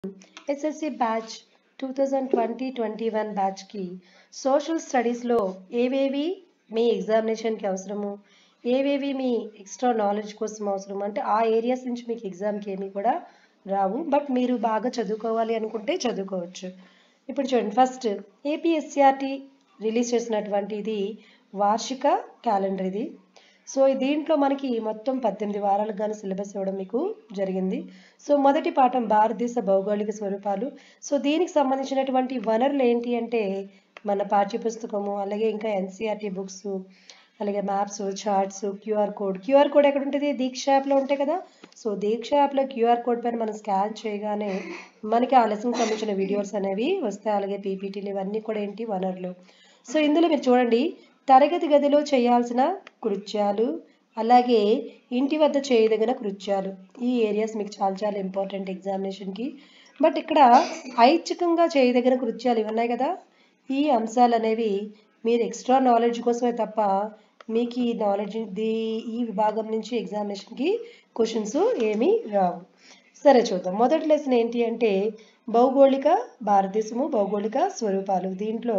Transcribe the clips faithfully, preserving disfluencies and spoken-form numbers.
SSC batch two thousand twenty twenty one బ్యాచ్కి social స్టడీస్లో ఏవేవి మీ ఎగ్జామినేషన్కి అవసరము, ఏవేవి మీ ఎక్స్ట్రా నాలెడ్జ్ కోసం అవసరం అంటే ఆ ఏరియాస్ నుంచి మీకు ఎగ్జామ్కి ఏమీ కూడా రావు, బట్ మీరు బాగా చదువుకోవాలి అనుకుంటే చదువుకోవచ్చు. ఇప్పుడు చూడండి, ఫస్ట్ ఏపీఎస్సిఆర్టీ రిలీజ్ చేసినటువంటి ఇది వార్షిక క్యాలెండర్ ఇది. సో దీంట్లో మనకి మొత్తం పద్దెనిమిది వారాలకు గాను సిలబస్ ఇవ్వడం మీకు జరిగింది. సో మొదటి పాఠం భారతదేశ భౌగోళిక స్వరూపాలు. సో దీనికి సంబంధించినటువంటి వనరులు ఏంటి అంటే మన పాఠ్యపుస్తకము, అలాగే ఇంకా ఎన్సీఆర్టీ బుక్స్, అలాగే maps, charts, QR code. QR code ఎక్కడ ఉంటుంది? దీక్ష యాప్లో ఉంటాయి కదా. సో దీక్ష యాప్లో క్యూఆర్ కోడ్ పైన మనం స్కాన్ చేయగానే మనకి ఆ లెసన్కి సంబంధించిన వీడియోస్ అనేవి వస్తాయి. అలాగే పీపీటీలు ఇవన్నీ కూడా ఏంటి వనరులు. సో ఇందులో మీరు చూడండి, తరగతి గదిలో చేయాల్సిన కృత్యాలు, అలాగే ఇంటి వద్ద చేయదగిన కృత్యాలు, ఈ ఏరియాస్ మీకు చాలా చాలా ఇంపార్టెంట్ ఎగ్జామినేషన్కి. బట్ ఇక్కడ ఐచ్ఛికంగా చేయదగిన కృత్యాలు ఇవి ఉన్నాయి కదా, ఈ అంశాలు అనేవి మీరు ఎక్స్ట్రా నాలెడ్జ్ కోసమే తప్ప మీకు ఈ నాలెడ్జ్ ది ఈ విభాగం నుంచి ఎగ్జామినేషన్కి క్వశ్చన్స్ ఏమీ రావు. సరే చూద్దాం. మొదటి లెసన్ ఏంటి అంటే భౌగోళిక భారతదేశము భౌగోళిక స్వరూపాలు. దీంట్లో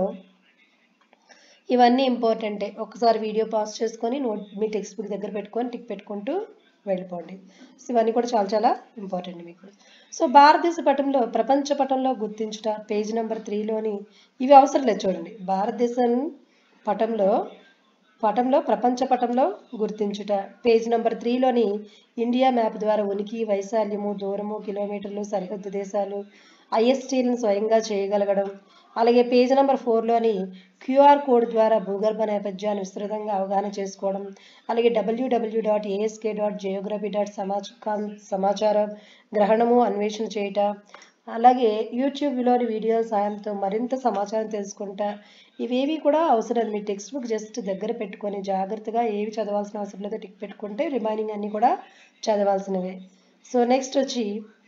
ఇవన్నీ ఇంపార్టెంటే. ఒకసారి వీడియో పాస్ చేసుకొని నోట్ మీ టెక్స్ట్ బుక్ దగ్గర పెట్టుకొని టిక్ పెట్టుకుంటూ వెళ్ళిపోండి. సో ఇవన్నీ కూడా చాలా చాలా ఇంపార్టెంట్ మీకు. సో భారతదేశ పటంలో ప్రపంచ పటంలో గుర్తించుట పేజ్ నెంబర్ త్రీలోని ఇవి అవసరం లేదు చూడండి. భారతదేశం పటంలో పటంలో ప్రపంచ పటంలో గుర్తించుట పేజ్ నెంబర్ త్రీలోని ఇండియా మ్యాప్ ద్వారా ఉనికి, వైశాల్యము, దూరము, కిలోమీటర్లు, సరిహద్దు దేశాలు, ఐఎస్టీలను స్వయంగా చేయగలగడం. అలాగే పేజ్ నెంబర్ ఫోర్లోని క్యూఆర్ కోడ్ ద్వారా భూగర్భ నేపథ్యాన్ని విస్తృతంగా అవగాహన చేసుకోవడం. అలాగే WWW dot ASK dot geography dot సమాచార సమాచారం గ్రహణము అన్వేషణ చేయట. అలాగే యూట్యూబ్లోని వీడియోల సాయంతో మరింత సమాచారం తెలుసుకుంటా. ఇవేవి కూడా అవసరం. మీ టెక్స్ట్ బుక్ జస్ట్ దగ్గర పెట్టుకొని జాగ్రత్తగా ఏవి చదవాల్సిన అవసరం లేదో టిక్ పెట్టుకుంటే రిమైనింగ్ అన్నీ కూడా చదవాల్సినవే. సో నెక్స్ట్ వచ్చి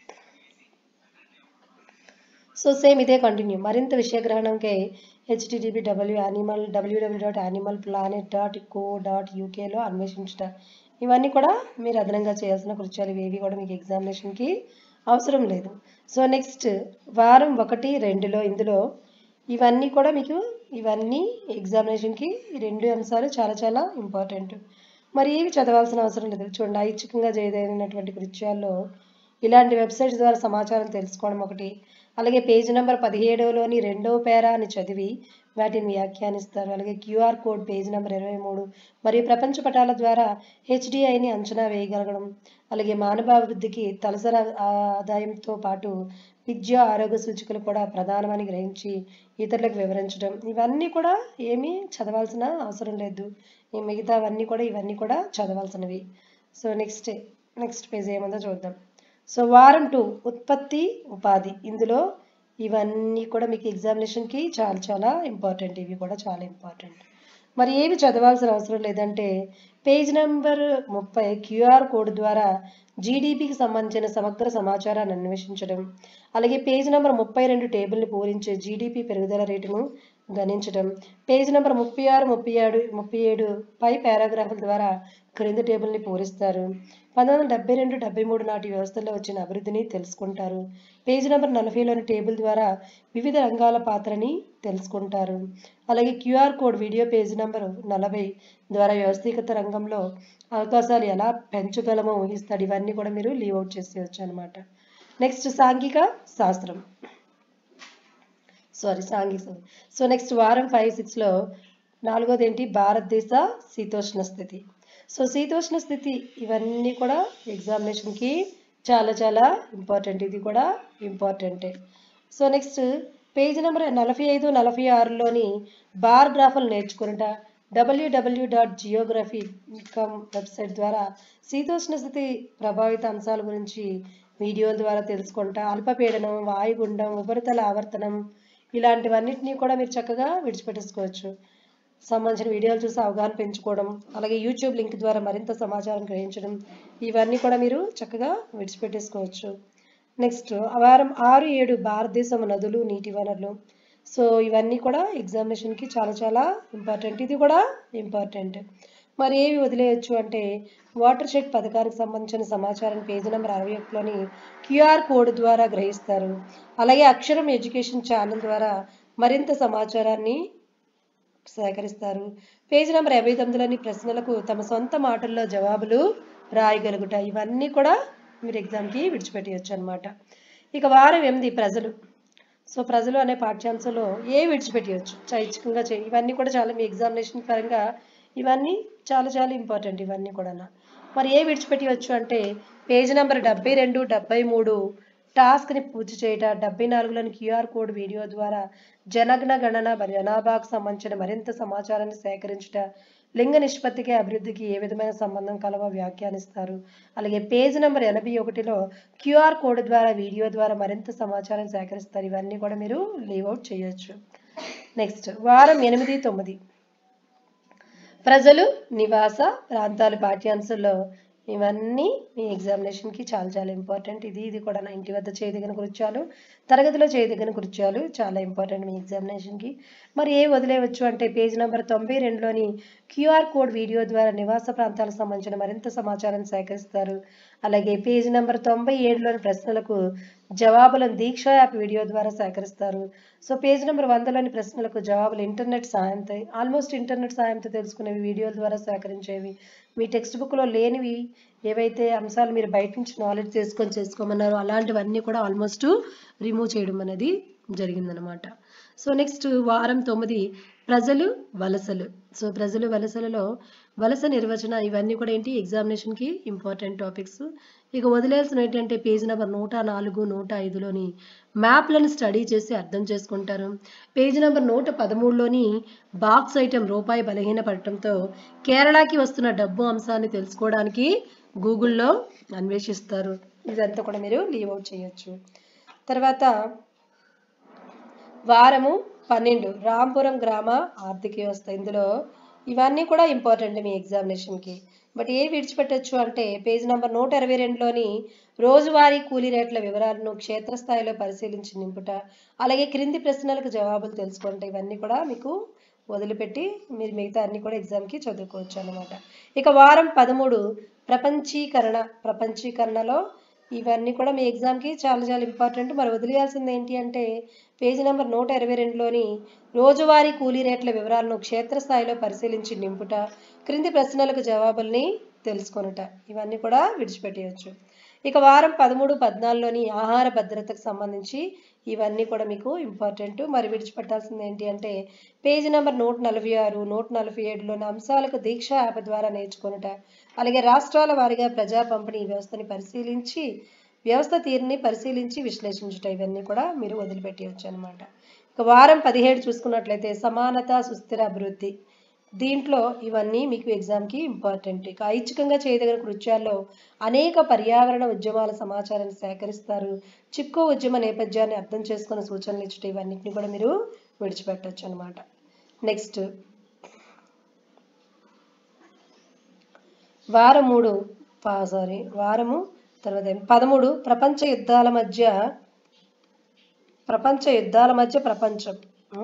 సో సేమ్ ఇదే కంటిన్యూ. మరింత విషయగ్రహణంకే HTTP W animal WWW dot animal planet dot co dot యూకేలో అన్వేషించుట. ఇవన్నీ కూడా మీరు అదనంగా చేయాల్సిన కృత్యాలు. ఇవేవి కూడా మీకు ఎగ్జామినేషన్కి అవసరం లేదు. సో నెక్స్ట్ వారం ఒకటి రెండులో ఇందులో ఇవన్నీ కూడా మీకు ఇవన్నీ ఎగ్జామినేషన్కి ఈ రెండు అంశాలు చాలా చాలా ఇంపార్టెంట్. మరి ఏవి చదవాల్సిన అవసరం లేదు చూడండి. ఐచ్ఛికంగా చేయదగినటువంటి కృత్యాల్లో ఇలాంటి వెబ్సైట్స్ ద్వారా సమాచారం తెలుసుకోవడం ఒకటి. అలాగే పేజ్ నెంబర్ పదిహేడులోని రెండవ పేరాని చదివి వాటిని వ్యాఖ్యానిస్తారు. అలాగే క్యూఆర్ కోడ్ పేజ్ నెంబర్ ఇరవై మూడు మరియు ప్రపంచ పటాల ద్వారా హెచ్డిఐని అంచనా వేయగలగడం. అలాగే మానవాభివృద్ధికి తలసరి ఆదాయంతో పాటు విద్య, ఆరోగ్య సూచికలు కూడా ప్రధానమని గ్రహించి ఇతరులకు వివరించడం. ఇవన్నీ కూడా ఏమీ చదవాల్సిన అవసరం లేదు. ఈ మిగతావన్నీ కూడా ఇవన్నీ కూడా చదవాల్సినవి. సో నెక్స్ట్ నెక్స్ట్ పేజ్ ఏముందో చూద్దాం. సో వారం టూ ఉత్పత్తి ఉపాధి. ఇందులో ఇవన్నీ కూడా మీకు ఎగ్జామినేషన్కి చాలా చాలా ఇంపార్టెంట్. ఇవి కూడా చాలా ఇంపార్టెంట్. మరి ఏవి చదవాల్సిన అవసరం లేదంటే పేజ్ నెంబర్ ముప్పై క్యూఆర్ కోడ్ ద్వారా జీడిపికి సంబంధించిన సమగ్ర సమాచారాన్ని అన్వేషించడం. అలాగే పేజ్ నెంబర్ ముప్పై రెండు టేబుల్ని పూరించే జీడిపి పెరుగుదల రేటును గణించడం. పేజ్ నెంబర్ ముప్పై ఆరు ముప్పై ఏడు ముప్పై ఏడు పై పారాగ్రాఫ్ల ద్వారా క్రింద టేబుల్ని పూరిస్తారు. పంతొమ్మిది వందల డెబ్బై రెండు డెబ్బై మూడు నాటి వ్యవస్థల్లో వచ్చిన అభివృద్ధిని తెలుసుకుంటారు. పేజ్ నెంబర్ నలభైలోని టేబుల్ ద్వారా వివిధ రంగాల పాత్రని తెలుసుకుంటారు. అలాగే QR code video page number నలభై ద్వారా వ్యవస్థీకృత రంగంలో అవకాశాలు ఎలా పెంచగలమో ఊహిస్తాడు. ఇవన్నీ కూడా మీరు లీవ్ అవుట్ చేసేయచ్చు అనమాట. నెక్స్ట్ సాంఘిక శాస్త్రం సారీ సాంఘిక సో నెక్స్ట్ వారం ఫైవ్ సిక్స్లో నాలుగోది ఏంటి భారతదేశ శీతోష్ణ స్థితి. సో శీతోష్ణ స్థితి ఇవన్నీ కూడా ఎగ్జామినేషన్కి చాలా చాలా ఇంపార్టెంట్. ఇది కూడా ఇంపార్టెంటే. సో నెక్స్ట్ పేజ్ నెంబర్ నలభై ఐదు నలభై ఆరులోని బార్ గ్రాఫ్లు నేర్చుకుంటా WWW dot geography com website ద్వారా శీతోష్ణ స్థితి ప్రభావిత అంశాల గురించి వీడియోల ద్వారా తెలుసుకుంటా. అల్పపీడనం, వాయుగుండం, ఉపరితల ఆవర్తనం ఇలాంటివన్నిటినీ కూడా మీరు చక్కగా విడిచిపెట్టేసుకోవచ్చు. సంబంధించిన వీడియోలు చూసి అవగాహన పెంచుకోవడం, అలాగే యూట్యూబ్ లింక్ ద్వారా మరింత సమాచారం గ్రహించడం, ఇవన్నీ కూడా మీరు చక్కగా విడిచిపెట్టేసుకోవచ్చు. నెక్స్ట్ వారం ఆరు ఏడు భారతదేశం నదులు, నీటి వనరులు. సో ఇవన్నీ కూడా ఎగ్జామినేషన్కి చాలా చాలా ఇంపార్టెంట్. ఇది కూడా ఇంపార్టెంట్. మరి ఏవి వదిలేయచ్చు అంటే వాటర్ షెడ్ పథకానికి సంబంధించిన సమాచారం పేజీ నెంబర్ అరవై ఒకటిలోని క్యూఆర్ కోడ్ ద్వారా గ్రహిస్తారు. అలాగే అక్షరం ఎడ్యుకేషన్ ఛానల్ ద్వారా మరింత సమాచారాన్ని సేకరిస్తారు. పేజీ నెంబర్ యాభై తొమ్మిదిలోని ప్రశ్నలకు తమ సొంత మాటల్లో జవాబులు రాయగలుగుట. ఇవన్నీ కూడా మీరు ఎగ్జామ్కి విడిచిపెట్టవచ్చు అనమాట. ఇక వారం ఎనిమిది ప్రజలు. సో ప్రజలు అనే పాఠ్యాంశంలో ఏ విడిచిపెట్టవచ్చు చైచ్ఛికంగా చే ఇవన్నీ కూడా చాలా మీ ఎగ్జామినేషన్ పరంగా ఇవన్నీ చాలా చాలా ఇంపార్టెంట్ ఇవన్నీ కూడా. మరి ఏ విడిచిపెట్టవచ్చు అంటే పేజీ నెంబర్ డెబ్బై రెండు డెబ్బై మూడు టాస్క్ని పూర్తి చేయట, డెబ్బై నాలుగులోని క్యూఆర్ కోడ్ వీడియో ద్వారా జనగణ గణన జనాభాకు సంబంధించిన మరింత సమాచారాన్ని సేకరించుట, లింగ నిష్పత్తికి అభివృద్ధికి ఏ విధమైన సంబంధం కలవో వ్యాఖ్యానిస్తారు. అలాగే పేజ్ నెంబర్ ఎనభై ఒకటిలో క్యూఆర్ కోడ్ ద్వారా వీడియో ద్వారా మరింత సమాచారం సేకరిస్తారు. ఇవన్నీ కూడా మీరు లీవ్అవుట్ చేయొచ్చు. నెక్స్ట్ వారం ఎనిమిది తొమ్మిది ప్రజలు నివాస ప్రాంతాలు పాఠ్యాంశంలో ఇవన్నీ మీ ఎగ్జామినేషన్కి చాలా చాలా ఇంపార్టెంట్. ఇది ఇది కూడా నా ఇంటి వద్ద చేయదగిన కృత్యాలు, తరగతిలో చేయదగిన కృత్యాలు చాలా ఇంపార్టెంట్ మీ ఎగ్జామినేషన్కి. మరి ఏ వదిలేయవచ్చు అంటే పేజ్ నెంబర్ తొంభై రెండులోని క్యూఆర్ కోడ్ వీడియో ద్వారా నివాస ప్రాంతాలకు సంబంధించిన మరింత సమాచారాన్ని సేకరిస్తారు. అలాగే పేజ్ నెంబర్ తొంభై ఏడులోని ప్రశ్నలకు జవాబులను దీక్ష యాప్ వీడియో ద్వారా సేకరిస్తారు. సో పేజ్ నెంబర్ వందలోని ప్రశ్నలకు జవాబులు ఇంటర్నెట్ సహాయంతో ఆల్మోస్ట్ ఇంటర్నెట్ సహాయంతో తెలుసుకునేవి వీడియోల ద్వారా సేకరించేవి. మీ టెక్స్ట్ బుక్లో లేనివి ఏవైతే అంశాలు మీరు బయట నుంచి నాలెడ్జ్ తీసుకొని చేసుకోమన్నారో అలాంటివన్నీ కూడా ఆల్మోస్ట్ రిమూవ్ చేయడం అనేది జరిగిందనమాట. సో నెక్స్ట్ వారం తొమ్మిది ప్రజలు వలసలు. సో ప్రజలు వలసలలో వలస నిర్వచన ఇవన్నీ కూడా ఏంటి ఎగ్జామినేషన్కి ఇంపార్టెంట్ టాపిక్స్. ఇక వదిలేయాల్సిన ఏంటంటే పేజ్ నెంబర్ నూట నాలుగు నూట ఐదులోని మ్యాప్లను స్టడీ చేసి అర్థం చేసుకుంటారు. పేజ్ నెంబర్ నూట పదమూడులోని బాక్స్ ఐటెం రూపాయి బలహీన పడటంతో కేరళకి వస్తున్న డబ్బు అంశాన్ని తెలుసుకోవడానికి గూగుల్లో అన్వేషిస్తారు. ఇదంతా కూడా మీరు లీవ్ అవుట్ చేయొచ్చు. తర్వాత వారము పన్నెండు రాంపురం గ్రామ ఆర్థిక వ్యవస్థ. ఇందులో ఇవన్నీ కూడా ఇంపార్టెంట్ మీ ఎగ్జామినేషన్కి. బట్ ఏ విడిచిపెట్టచ్చు అంటే పేజ్ నెంబర్ నూట ఇరవై రెండులోని రోజువారీ కూలీ రేట్ల వివరాలను క్షేత్రస్థాయిలో పరిశీలించి నింపుట, అలాగే క్రింది ప్రశ్నలకు జవాబులు తెలుసుకుంటే ఇవన్నీ కూడా మీకు వదిలిపెట్టి మీరు మిగతా అన్ని కూడా ఎగ్జామ్కి చదువుకోవచ్చు అనమాట. ఇక వారం పదమూడు ప్రపంచీకరణ. ప్రపంచీకరణలో ఇవన్నీ కూడా మీ ఎగ్జామ్కి చాలా చాలా ఇంపార్టెంట్. మరి వదిలేయాల్సింది ఏంటి అంటే పేజీ నెంబర్ నూట ఇరవై రెండులోని రోజువారీ కూలీ రేట్ల వివరాలను క్షేత్రస్థాయిలో పరిశీలించి నింపుట, క్రింది ప్రశ్నలకు జవాబుల్ని తెలుసుకొనుట. ఇవన్నీ కూడా విడిచిపెట్టేయచ్చు. ఇక వారం పదమూడు పద్నాలుగులోని ఆహార భద్రతకు సంబంధించి ఇవన్నీ కూడా మీకు ఇంపార్టెంట్. మరి విడిచిపెట్టాల్సింది ఏంటి అంటే పేజీ నెంబర్ నూట నలభై ఆరు నూట నలభై ఏడులోని అంశాలకు దీక్ష యాప్ ద్వారా నేర్చుకొనుట, అలాగే రాష్ట్రాల వారీగా ప్రజా పంపిణీ వ్యవస్థని పరిశీలించి వ్యవస్థ తీరుని పరిశీలించి విశ్లేషించుట. ఇవన్నీ కూడా మీరు వదిలిపెట్టేయచ్చు అనమాట. ఇక వారం పదిహేడు చూసుకున్నట్లయితే సమానత సుస్థిర అభివృద్ధి. దీంట్లో ఇవన్నీ మీకు ఎగ్జామ్కి ఇంపార్టెంట్. ఇక ఐచ్ఛికంగా చేయదగిన కృత్యాల్లో అనేక పర్యావరణ ఉద్యమాల సమాచారాన్ని సేకరిస్తారు. చిప్కో ఉద్యమ నేపథ్యాన్ని అర్థం చేసుకున్న సూచనలు ఇచ్చుట. ఇవన్నిటిని కూడా మీరు విడిచిపెట్టచ్చు అనమాట. నెక్స్ట్ వారం మూడు సారీ వారము తర్వాత పదమూడు ప్రపంచ యుద్ధాల మధ్య ప్రపంచ యుద్ధాల మధ్య ప్రపంచం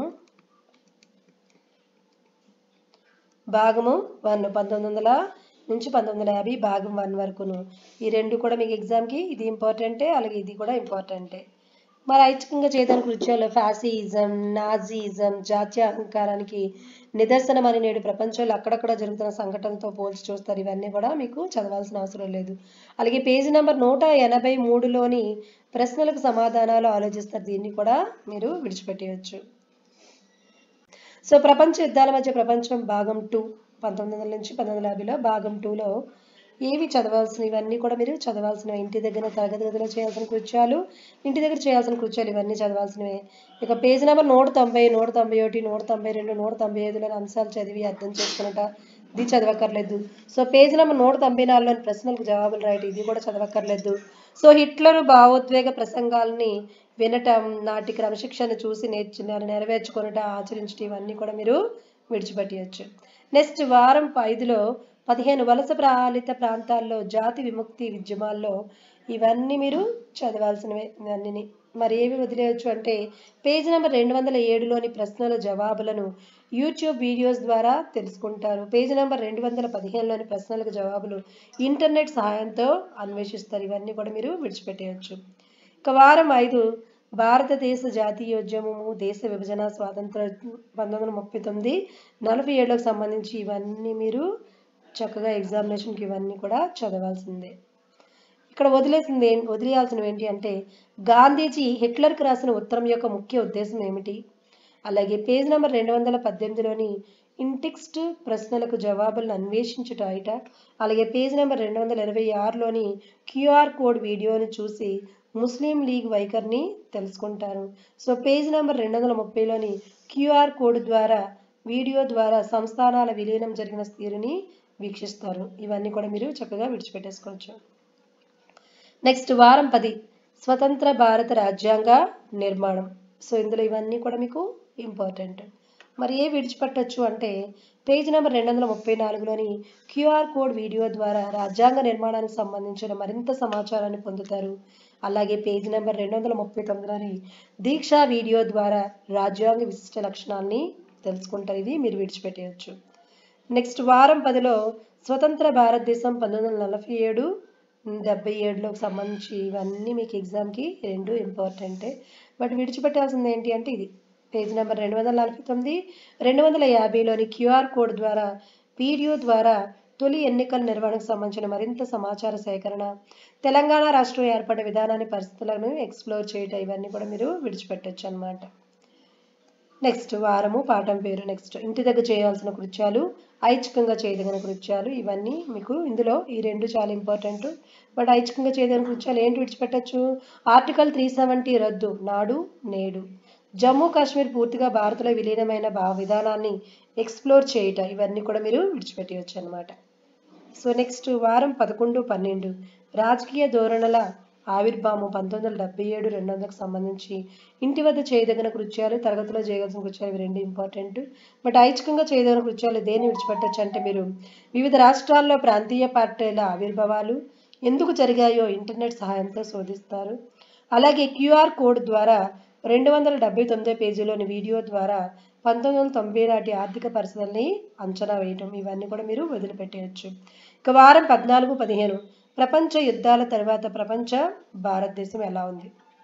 భాగము వన్ పంతొమ్మిది వందల నుంచి పంతొమ్మిది వందల యాభై భాగం వన్ వరకును. ఈ రెండు కూడా మీకు ఎగ్జామ్కి ఇది ఇంపార్టెంటే, అలాగే ఇది కూడా ఇంపార్టెంటే. మరి ఐచ్ఛికంగా చేయడానికి కృత్యాలు ఫ్యాసిజం, నాజీజం, జాతీయ అహంకారానికి నిదర్శనం అని నేడు ప్రపంచంలో అక్కడక్కడ జరుగుతున్న సంఘటనలతో పోల్చి చూస్తారు. ఇవన్నీ కూడా మీకు చదవాల్సిన అవసరం లేదు. అలాగే పేజీ నెంబర్ నూట ఎనభై మూడులోని ప్రశ్నలకు సమాధానాలు ఆలోచిస్తారు. దీన్ని కూడా మీరు విడిచిపెట్టేయచ్చు. సో ప్రపంచ యుద్ధాల మధ్య ప్రపంచం భాగం టూ పంతొమ్మిది వందల నుంచి పంతొమ్మిది వందల యాభైలో భాగం టూలో ఏవి చదవాల్సినవి ఇవన్నీ కూడా మీరు చదవాల్సినవి. ఇంటి దగ్గర తరగతి గదిలో చేయాల్సిన కృత్యాలు, ఇంటి దగ్గర చేయాల్సిన కృత్యాలు ఇవన్నీ చదవాల్సినవే. ఇక పేజీ నెంబర్ నూట తొంభై నూట తొంభై ఒకటి నూట తొంభై రెండు నూట తొంభై ఐదులోని అంశాలు చదివి అర్థం చేసుకున్నట. ఇది చదవక్కర్లేదు. సో పేజీ నెంబర్ నూట తొంభై నాలుగులోని ప్రశ్నలకు జవాబులు రాయటం. ఇది కూడా చదవక్కర్లేదు. సో హిట్లర్ భావోద్వేగ ప్రసంగాల్ని వినటం, నాటి క్రమశిక్షణ చూసి నేర్చు నెరవేర్చుకొనట, ఆచరించడం ఇవన్నీ కూడా మీరు విడిచిపెట్టవచ్చు. నెక్స్ట్ వారం ఐదులో పదిహేను వలస పాలిత ప్రాంతాల్లో జాతి విముక్తి ఉద్యమాల్లో ఇవన్నీ మీరు చదవాల్సినవే. ఇవన్నీ మరి ఏవి వదిలేయచ్చు అంటే పేజ్ నెంబర్ రెండు వందల ఏడులోని ప్రశ్నల జవాబులను యూట్యూబ్ వీడియోస్ ద్వారా తెలుసుకుంటారు. పేజ్ నెంబర్ రెండు వందల పదిహేనులోని ప్రశ్నలకు జవాబులు ఇంటర్నెట్ సహాయంతో అన్వేషిస్తారు. ఇవన్నీ కూడా మీరు విడిచిపెట్టేయచ్చు. ఇక వారం ఐదు భారతదేశ జాతీయోద్యమము, దేశ విభజన, స్వాతంత్ర పంతొమ్మిది వందల ముప్పై తొమ్మిది నలభై ఏడులకు సంబంధించి ఇవన్నీ మీరు చక్కగా ఎగ్జామినేషన్కి ఇవన్నీ కూడా చదవాల్సిందే. ఇక్కడ వదిలేసింది వదిలేయాల్సినవి ఏంటి అంటే గాంధీజీ హిట్లర్కి రాసిన ఉత్తరం యొక్క ముఖ్య ఉద్దేశం ఏమిటి, అలాగే పేజ్ నెంబర్ రెండు వందల పద్దెనిమిదిలోని ఇంటెక్స్ట్ ప్రశ్నలకు జవాబులను అన్వేషించుట అయిట, అలాగే పేజ్ నెంబర్ రెండు వందల ఇరవై ఆరులోని క్యూఆర్ కోడ్ వీడియోని చూసి ముస్లిం లీగ్ వైఖరిని తెలుసుకుంటారు. సో పేజ్ నెంబర్ రెండు వందల ముప్పైలోని క్యూఆర్ కోడ్ ద్వారా వీడియో ద్వారా సంస్థానాల విలీనం జరిగిన తీరుని వీక్షిస్తారు. ఇవన్నీ కూడా మీరు చక్కగా విడిచిపెట్టేసుకోవచ్చు. నెక్స్ట్ వారం పది స్వతంత్ర భారత రాజ్యాంగ నిర్మాణం. సో ఇందులో ఇవన్నీ కూడా మీకు ఇంపార్టెంట్. మరి ఏ విడిచిపెట్టచ్చు అంటే పేజ్ నెంబర్ రెండు వందల ముప్పై నాలుగులోని క్యూఆర్ కోడ్ వీడియో ద్వారా రాజ్యాంగ నిర్మాణానికి సంబంధించిన మరింత సమాచారాన్ని పొందుతారు. అలాగే పేజ్ నెంబర్ రెండు వందల ముప్పై తొమ్మిదిలోని దీక్షా వీడియో ద్వారా రాజ్యాంగ విశిష్ట లక్షణాలని తెలుసుకుంటారు. ఇది మీరు విడిచిపెట్టేయచ్చు. నెక్స్ట్ వారం పదిలో స్వతంత్ర భారతదేశం పంతొమ్మిది వందల నలభై ఏడు డెబ్బై ఏడులోకి సంబంధించి ఇవన్నీ మీకు ఎగ్జామ్కి రెండు ఇంపార్టెంటే. బట్ విడిచిపెట్టాల్సింది ఏంటి అంటే ఇది పేజ్ నెంబర్ రెండు వందల నలభై తొమ్మిది రెండు వందల యాభైలోని క్యూఆర్ కోడ్ ద్వారా వీడియో ద్వారా తొలి ఎన్నికల నిర్వహణకు సంబంధించిన మరింత సమాచార సేకరణ, తెలంగాణ రాష్ట్రం ఏర్పడే విధానాన్ని పరిస్థితులను ఎక్స్ప్లోర్ చేయటం ఇవన్నీ కూడా మీరు విడిచిపెట్టచ్చు అన్నమాట. నెక్స్ట్ వారము పాఠం పేరు. నెక్స్ట్ ఇంటి దగ్గర చేయాల్సిన కృత్యాలు, ఐచ్ఛికంగా చేయదగిన కృత్యాలు ఇవన్నీ మీకు ఇందులో ఈ రెండు చాలా ఇంపార్టెంట్. బట్ ఐచ్ఛికంగా చేయదగిన కృత్యాలు ఏంటి విడిచిపెట్టచ్చు? ఆర్టికల్ త్రీ సెవెంటీ రద్దు, నాడు నేడు, జమ్మూ కాశ్మీర్ పూర్తిగా భారత్లో విలీనమైన భావ విధానాన్ని ఎక్స్ప్లోర్ చేయట ఇవన్నీ కూడా మీరు విడిచిపెట్టవచ్చు అన్నమాట. సో నెక్స్ట్ వారం పదకొండు పన్నెండు రాజకీయ ధోరణుల ఆవిర్భావం పంతొమ్మిది వందల డెబ్బై ఏడు రెండు వందలకు సంబంధించి ఇంటి వద్ద చేయదగిన కృత్యాలు, తరగతిలో చేయవలసిన కృత్యాలు ఇవి రెండు ఇంపార్టెంట్. బట్ ఐచ్ఛికంగా చేయదగిన కృత్యాలు దేన్ని విడిచిపెట్టచ్చు అంటే మీరు వివిధ రాష్ట్రాల్లో ప్రాంతీయ పార్టీల ఆవిర్భావాలు ఎందుకు జరిగాయో ఇంటర్నెట్ సహాయంతో శోధిస్తారు. అలాగే క్యూఆర్ కోడ్ ద్వారా రెండు వందల డెబ్బై తొమ్మిదో పేజీలోని వీడియో ద్వారా పంతొమ్మిది వందల తొంభై నాటి ఆర్థిక పరిస్థితుల్ని అంచనా వేయటం ఇవన్నీ కూడా మీరు వదిలిపెట్టేయచ్చు. ఇక వారం పద్నాలుగు పదిహేను ప్రపంచ యుద్ధాల తర్వాత ప్రపంచ భారతదేశం ఎలా ఉంది.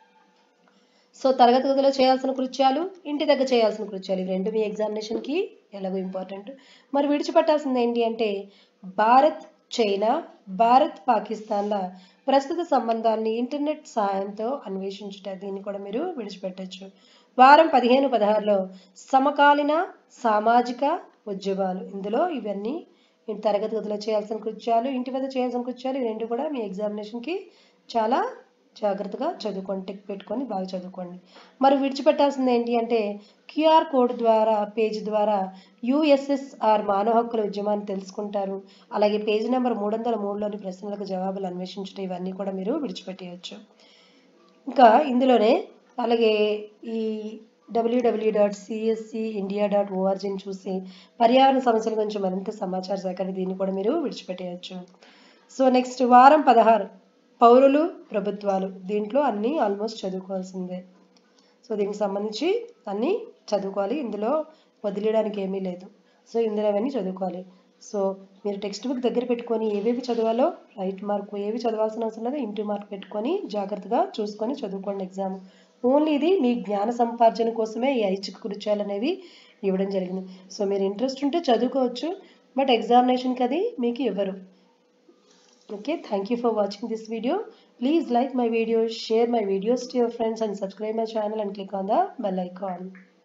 సో తరగతి గదిలో చేయాల్సిన కృత్యాలు, ఇంటి దగ్గర చేయాల్సిన కృత్యాలు ఇవి రెండు మీ ఎగ్జామినేషన్కి ఎలాగో ఇంపార్టెంట్. మరి విడిచిపెట్టాల్సింది ఏంటి అంటే భారత్ చైనా, భారత్ పాకిస్తాన్ల ప్రస్తుత సంబంధాన్ని ఇంటర్నెట్ సహాయంతో అన్వేషించుట దీన్ని కూడా మీరు విడిచిపెట్టచ్చు. వారం పదిహేను పదహారులో సమకాలీన సామాజిక ఉద్యమాలు ఇందులో ఇవన్నీ తరగతి గదిలో చేయాల్సిన కృత్యాలు, ఇంటి వద్ద చేయాల్సిన కృత్యాలు ఈ రెండు కూడా మీ ఎగ్జామినేషన్కి చాలా జాగ్రత్తగా చదువుకోండి, టిక్ పెట్టుకొని బాగా చదువుకోండి. మరి విడిచిపెట్టాల్సింది ఏంటి అంటే క్యూఆర్ కోడ్ ద్వారా పేజ్ ద్వారా యుఎస్ఎస్ఆర్ మానవ హక్కుల ఉద్యమాన్ని తెలుసుకుంటారు. అలాగే పేజ్ నెంబర్ మూడు వందల మూడులోని ప్రశ్నలకు జవాబులు అన్వేషించడం ఇవన్నీ కూడా మీరు విడిచిపెట్టేయచ్చు. ఇంకా ఇందులోనే అలాగే ఈ WWW dot CSE India dot ఓఆర్జీని చూసి పర్యావరణ సమస్యల గురించి మరింత సమాచార సేకరణ దీన్ని కూడా మీరు విడిచిపెట్టేయచ్చు. సో నెక్స్ట్ వారం పదహారు పౌరులు ప్రభుత్వాలు దీంట్లో అన్నీ ఆల్మోస్ట్ చదువుకోవాల్సిందే. సో దీనికి సంబంధించి అన్నీ చదువుకోవాలి, ఇందులో వదిలేయడానికి ఏమీ లేదు. సో ఇందులో అవన్నీ చదువుకోవాలి. సో మీరు టెక్స్ట్ బుక్ దగ్గర పెట్టుకొని ఏవేవి చదవాలో రైట్ మార్క్, ఏవి చదవాల్సిన అవసరం లేదో ఇంటూ మార్క్ పెట్టుకొని జాగ్రత్తగా చూసుకొని చదువుకోండి ఎగ్జామ్. ఓన్లీ ఇది మీ జ్ఞాన సంపార్జన కోసమే ఈ ఐచ్ఛిక కృత్యాలు అనేవి ఇవ్వడం జరిగింది. సో మీరు ఇంట్రెస్ట్ ఉంటే చదువుకోవచ్చు, బట్ ఎగ్జామినేషన్కి అది మీకు ఇవ్వరు. Okay, thank you for watching this video. Please like my video, share my videos to your friends and subscribe my channel and click on the bell icon.